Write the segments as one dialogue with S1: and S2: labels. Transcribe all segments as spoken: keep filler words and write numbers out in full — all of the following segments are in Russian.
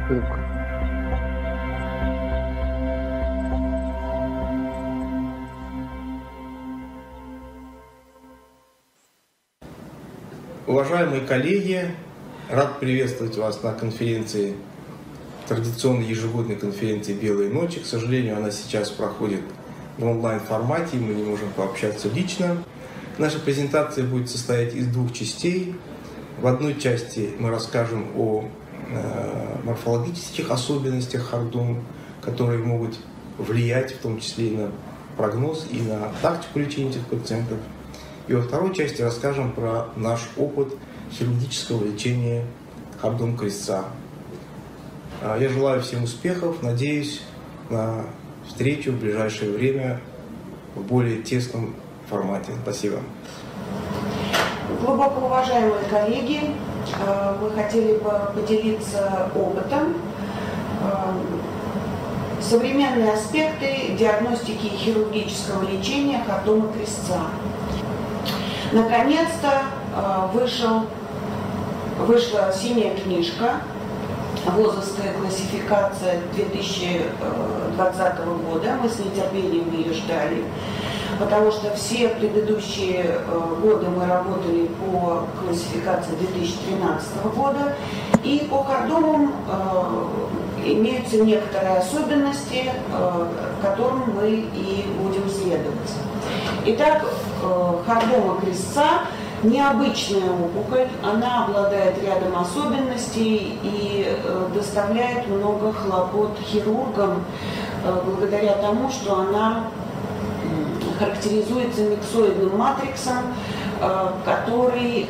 S1: Ссылка.
S2: Уважаемые коллеги, рад приветствовать вас на конференции, традиционной ежегодной конференции «Белые ночи». К сожалению, она сейчас проходит в онлайн-формате, и мы не можем пообщаться лично. Наша презентация будет состоять из двух частей. В одной части мы расскажем о э, морфологических особенностях Хардом, которые могут влиять в том числе и на прогноз, и на тактику лечения этих пациентов. И во второй части расскажем про наш опыт хирургического лечения Хардом крестца. Я желаю всем успехов, надеюсь на встречу в ближайшее время в более тесном формате. Спасибо.
S3: Глубоко уважаемые коллеги, мы хотели бы поделиться опытом. Современные аспекты диагностики и хирургического лечения Хардома крестца. Наконец-то вышел, вышла синяя книжка «Вузовская классификация две тысячи двадцатого года». Мы с нетерпением ее ждали, потому что все предыдущие годы мы работали по классификации две тысячи тринадцатого года, и по Хардомам имеются некоторые особенности, которым мы и будем следовать. Итак, Хардома крестца – необычная опухоль, она обладает рядом особенностей и доставляет много хлопот хирургам благодаря тому, что она характеризуется миксоидным матриксом, который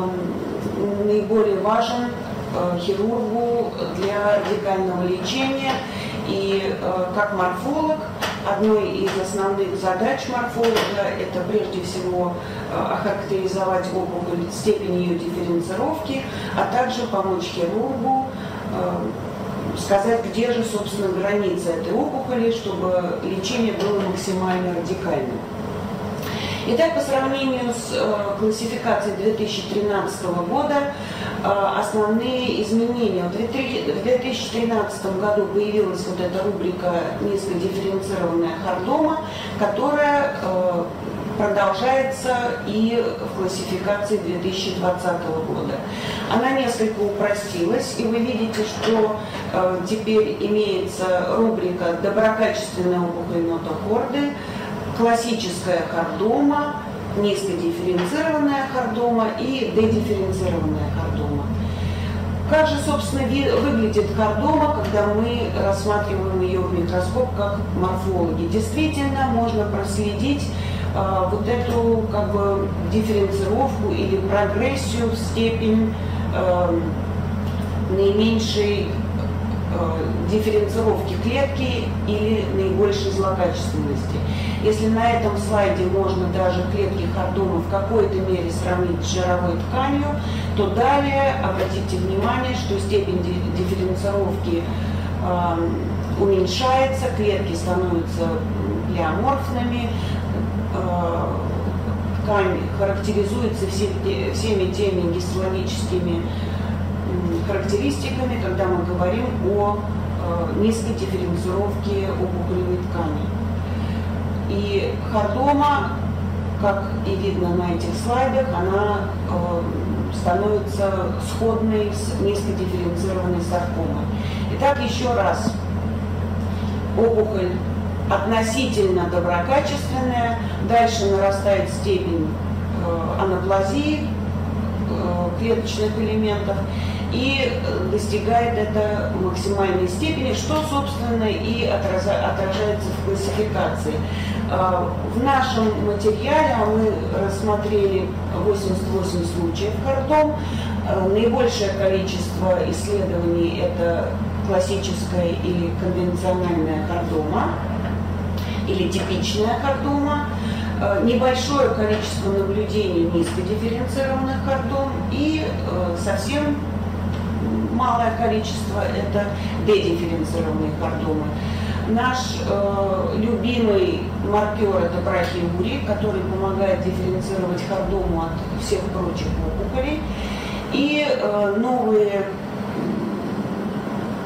S3: наиболее важен хирургу для радикального лечения. И как морфолог, одной из основных задач морфолога – это прежде всего охарактеризовать опухоль, степень ее дифференцировки, а также помочь хирургу сказать, где же, собственно, граница этой опухоли, чтобы лечение было максимально радикальным. Итак, по сравнению с классификацией две тысячи тринадцатого года, основные изменения. В две тысячи тринадцатом году появилась вот эта рубрика «Низкодифференцированная Хардома», которая продолжается и в классификации две тысячи двадцатого года. Она несколько упростилась, и вы видите, что э, теперь имеется рубрика «Доброкачественная опухоль нотохорды», «Классическая Хардома», «Низкодифференцированная Хардома» и «Дедифференцированная Хардома». Как же, собственно, выглядит Хардома, когда мы рассматриваем ее в микроскоп как морфологи? Действительно, можно проследить вот эту как бы дифференцировку или прогрессию в степень э, наименьшей э, дифференцировки клетки или наибольшей злокачественности. Если на этом слайде можно даже клетки Хардома в какой-то мере сравнить с жировой тканью, то далее обратите внимание, что степень дифференцировки э, уменьшается, клетки становятся плеоморфными, ткань характеризуется всеми, всеми теми гистологическими характеристиками, когда мы говорим о низкой дифференцировке опухолевой ткани. И Хардома, как и видно на этих слайдах, она становится сходной с низкодифференцированной саркомой. Итак, еще раз, опухоль относительно доброкачественная, дальше нарастает степень э, анаплазии э, клеточных элементов и достигает это максимальной степени, что, собственно, и отража, отражается в классификации. Э, в нашем материале мы рассмотрели восемьдесят восемь случаев Хардом. Э, наибольшее количество исследований – это классическая или конвенциональная Хардома, или типичная Хардома, небольшое количество наблюдений низкодифференцированных Хардом и совсем малое количество – это дедифференцированные Хардомы. Наш э, любимый маркер – это брахиурий, который помогает дифференцировать Хардому от всех прочих опухолей. И э, новые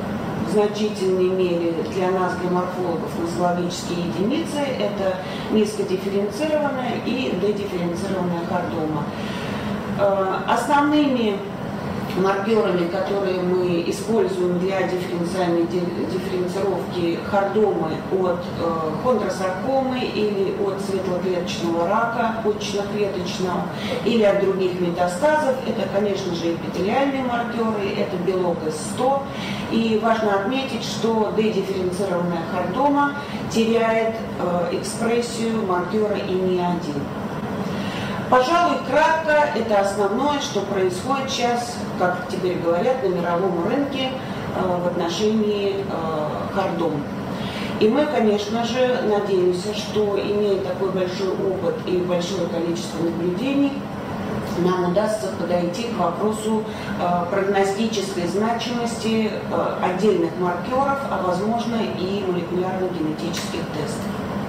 S3: в значительной мере для нас, для морфологов, нозологические единицы. Это низкодифференцированная и дедифференцированная хардома. Основными маркерами, которые мы используем для дифференциальной дифференцировки хардомы от э, хондросаркомы или от светлоклеточного рака почечно-клеточного или от других метастазов, это, конечно же, эпителиальные маркеры, это белок эс сто. И важно отметить, что дедифференцированная хардома теряет э, экспрессию маркера и не один. Пожалуй, кратко, это основное, что происходит сейчас, как теперь говорят, на мировом рынке э, в отношении э, хардом. И мы, конечно же, надеемся, что, имея такой большой опыт и большое количество наблюдений, нам удастся подойти к вопросу э, прогностической значимости э, отдельных маркеров, а возможно и молекулярно-генетических тестов.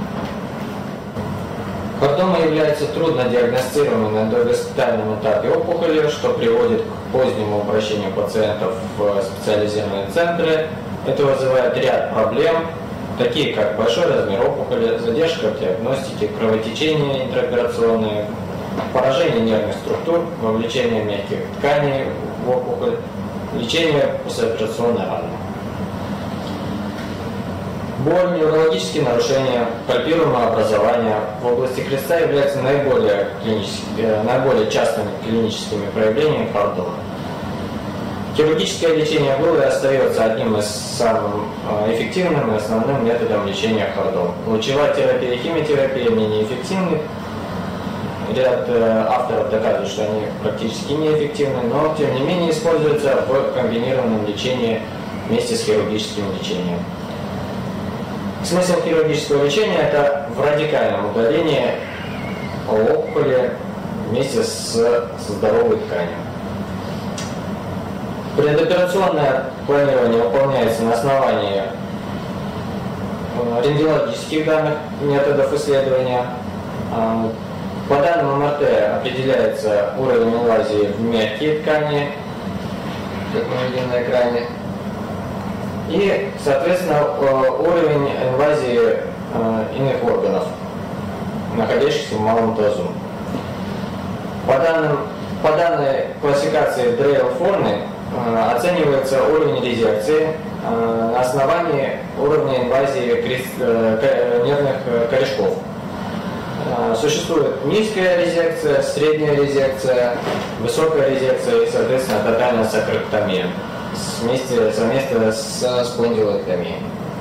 S1: Хардома является трудно диагностируемой на догоспитальном этапе опухолью, что приводит к позднему обращению пациентов в специализированные центры. Это вызывает ряд проблем, такие как большой размер опухоли, задержка в диагностике, кровотечение интраоперационное, поражение нервных структур, вовлечение мягких тканей в опухоль, лечение послеоперационной раны. Боль, неврологические нарушения, пальпируемое образование в области креста являются наиболее, наиболее частыми клиническими проявлениями хардома. Хирургическое лечение было и остается одним из самых эффективным и основным методом лечения хардома. Лучевая терапия и химиотерапия менее эффективны. Ряд авторов доказывают, что они практически неэффективны, но тем не менее используются в комбинированном лечении вместе с хирургическим лечением. Смысл хирургического лечения – это в радикальном удалении опухоли вместе с, со здоровой тканью. Предоперационное планирование выполняется на основании рентгенологических данных, методов исследования. По данным эм эр тэ определяется уровень инвазии в мягкие ткани, как мы видим на экране. И, соответственно, уровень инвазии иных органов, находящихся в малом тазу. По, данным, по данной классификации Дрейл-Форны оценивается уровень резекции на основании уровня инвазии крест, нервных корешков. Существует низкая резекция, средняя резекция, высокая резекция и, соответственно, тотальная сакроктомия вместе, совместно с спондилоэктомией.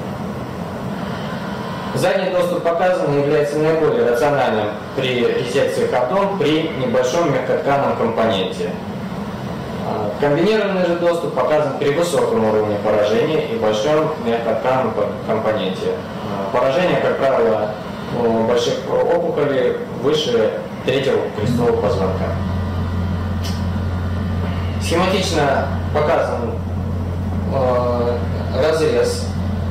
S1: Задний доступ показан является наиболее рациональным при резекции хардом при небольшом мягкотканном компоненте. Комбинированный же доступ показан при высоком уровне поражения и большом мягкотканном компоненте. Поражение, как правило, у больших опухолей выше третьего крестового позвонка. Схематично показан э, разрез.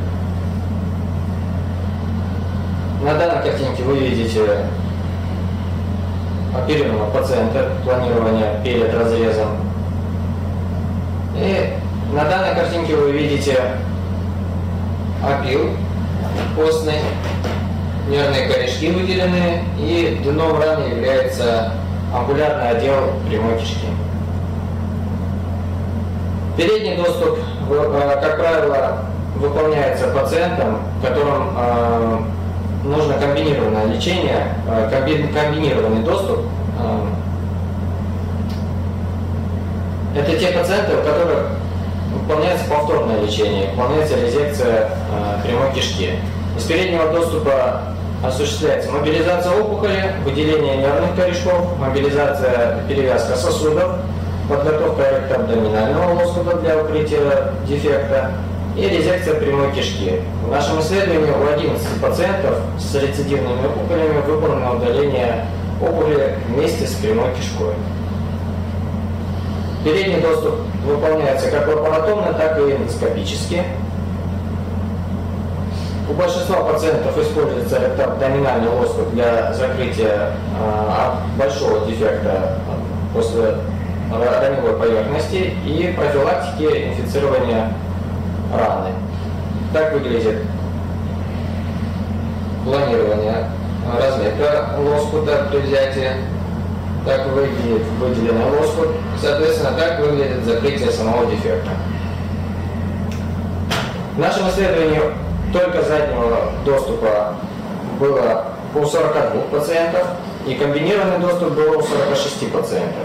S1: На данной картинке вы видите оперированного пациента, планирование перед разрезом. И на данной картинке вы видите опил костный, нервные корешки выделены, и дном раны является ампулярный отдел прямой кишки. Передний доступ, как правило, выполняется пациентом, которым нужно комбинированное лечение, комбинированный доступ. Это те пациенты, у которых выполняется повторное лечение, выполняется резекция прямой кишки. Из переднего доступа осуществляется мобилизация опухоли, выделение нервных корешков, мобилизация, перевязка сосудов, подготовка ректоабдоминального лоскута для укрытия дефекта и резекция прямой кишки. В нашем исследовании у одиннадцати пациентов с рецидивными опухолями выполнено удаление опухоли вместе с прямой кишкой. Передний доступ выполняется как лапаротомно, так и эндоскопически. У большинства пациентов используется ректоабдоминальный лоскут для закрытия э, большого дефекта после раневой поверхности и профилактики инфицирования раны. Так выглядит планирование, разметка лоскута при взятии, так выглядит выделенный лоскут, соответственно, так выглядит закрытие самого дефекта. В нашем исследовании только заднего доступа было у сорока двух пациентов, и комбинированный доступ был у сорока шести пациентов.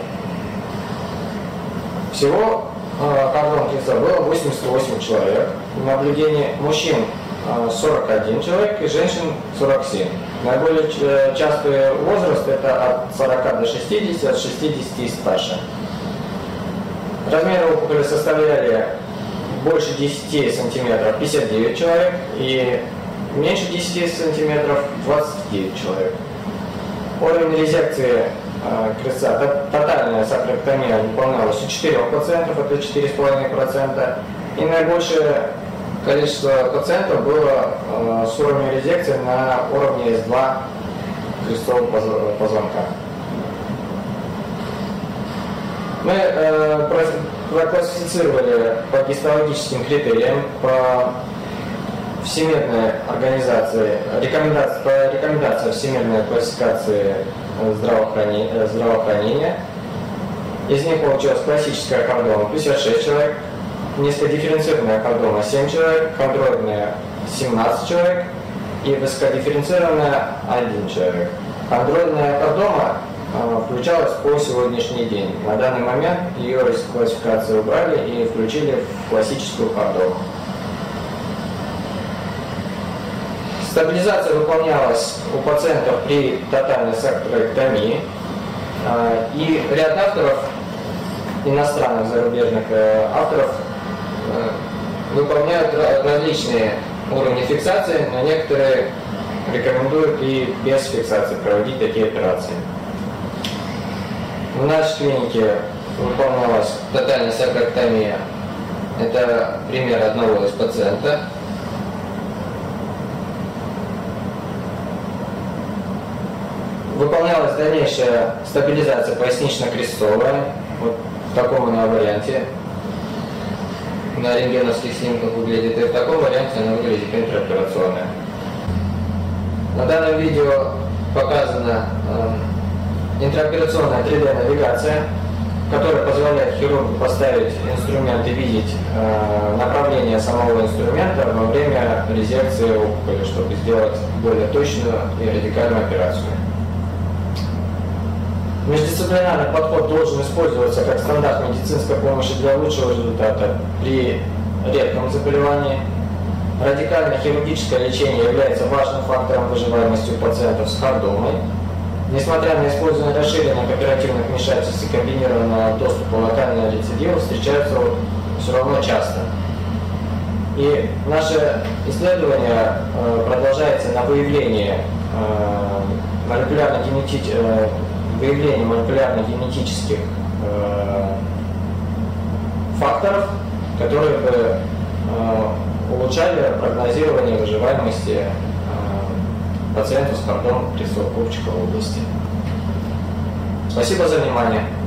S1: Всего кордон креста было восемьдесят восемь человек. В наблюдении мужчин сорок один человек и женщин сорок семь. Наиболее частый возраст это от сорока до шестидесяти, от шестидесяти и старше. Размеры опухоли составляли больше десяти сантиметров пятьдесят девять человек и меньше десяти сантиметров двадцать девять человек. Уровень резекции э, крестца, тотальная сакрактомия выполнялась у четырёх пациентов, это четыре целых пять десятых процента, и наибольшее количество пациентов было э, с уровнем резекции на уровне эс два крестцового позвонка. Мы э, проклассифицировали по гистологическим критериям, по Всемирной организации, рекомендации, по рекомендациям Всемирной классификации здравоохранения, здравоохранения. Из них получилась классическая хордома пятьдесят шесть человек, низкодифференцированная хордома семь человек, контрольная семнадцать человек и высокодифференцированная один человек. Контрольная хордома включалась по сегодняшний день. На данный момент ее из классификации убрали и включили в классическую хордому. Стабилизация выполнялась у пациентов при тотальной сакрактомии. И ряд авторов, иностранных зарубежных авторов, выполняют различные уровни фиксации, но некоторые рекомендуют и без фиксации проводить такие операции. В нашей клинике выполнялась тотальная сакрактомия. Это пример одного из пациента. Выполнялась дальнейшая стабилизация пояснично-крестцовая, вот в таком она варианте. На рентгеновских снимках выглядит, и в таком варианте она выглядит интраоперационная. На данном видео показана э, интраоперационная три дэ навигация, которая позволяет хирургу поставить инструмент и видеть э, направление самого инструмента во время резекции опухоли, чтобы сделать более точную и радикальную операцию. Междисциплинарный подход должен использоваться как стандарт медицинской помощи для лучшего результата при редком заболевании. Радикальное хирургическое лечение является важным фактором выживаемости у пациентов с хордомой. Несмотря на использование расширенных оперативных вмешательств и комбинированного доступа локального рецидива, встречаются все равно часто. И наше исследование э, продолжается на выявление э, молекулярно-генетических э, выявление молекулярно-генетических э, факторов, которые бы э, улучшали прогнозирование выживаемости э, пациентов с хордомом крестцово-пупчиковой области. Спасибо за внимание.